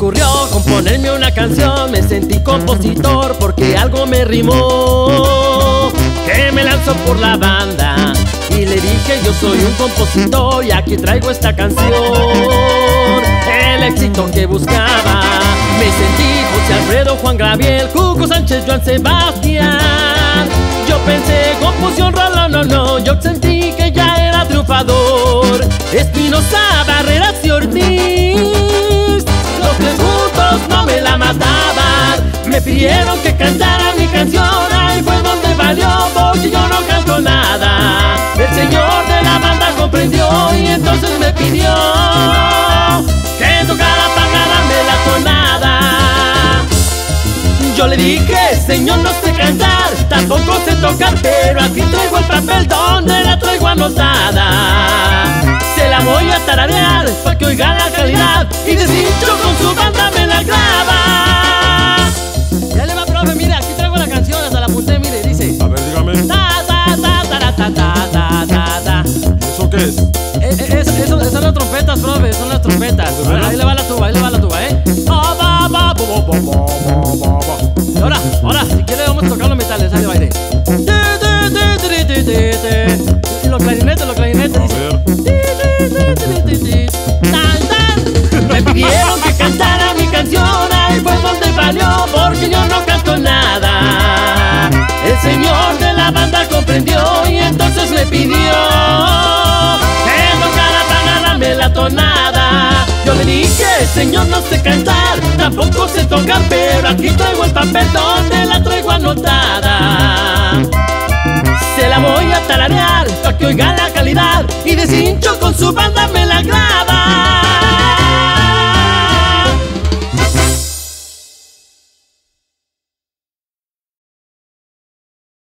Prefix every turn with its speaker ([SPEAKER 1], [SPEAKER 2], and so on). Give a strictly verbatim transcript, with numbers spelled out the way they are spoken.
[SPEAKER 1] ocurrió componerme una canción. Me sentí compositor porque algo me rimó, que me lanzó por la banda y le dije: yo soy un compositor y aquí traigo esta canción, el éxito que buscaba. Me sentí José Alfredo, Juan Gabriel, Cuco Sánchez, Joan Sebastián. Yo pensé, composición, no, no, no. Yo sentí que ya era triunfador. Espinosa, Barreras y Ortiz, los tres juntos no me la mataban. Me pidieron que cantara mi canción, ahí fue donde valió, porque yo no canto nada. El señor de la banda comprendió y entonces me pidió que tocara para ganarme la tonada. Yo le dije: señor, no sé cantar, tampoco sé tocar, pero aquí traigo el papel donde la traigo anotada. Se la voy a tararear para que oiga la calidad y de cincho con su banda me la graba. Ya le va, profe, mire, aquí traigo la canción, hasta la apunté, mire, dice:
[SPEAKER 2] a ver, dígame.
[SPEAKER 1] Ta, ta, ta, ta, ta, ta, ta, ta, ta.
[SPEAKER 2] ¿Eso qué es?
[SPEAKER 1] Es, es, eso, son las trompetas, profe, son las trompetas. Ahí le va la tuba, ahí le va la tuba, ¿eh? Ah, ba, ba, bo, bo, bo, bo, bo, bo, bo. Y ahora, ahora, si quiere vamos a tocar los metales, ahí va, aire. Y los clarinetes, los clarinetes.
[SPEAKER 2] A ver.
[SPEAKER 1] Tan, tan. Me pidieron que cantara mi canción, ahí fue donde valió, porque yo no canto nada. El señor de la banda comprendió y entonces me pidió que tocara para ganarme la tonada. Yo le dije: señor, no sé cantar, tampoco sé tocar, pero aquí traigo el papel donde la traigo anotada. Se la voy a tararear para que oiga la calidad y de cincho con su banda me la graba.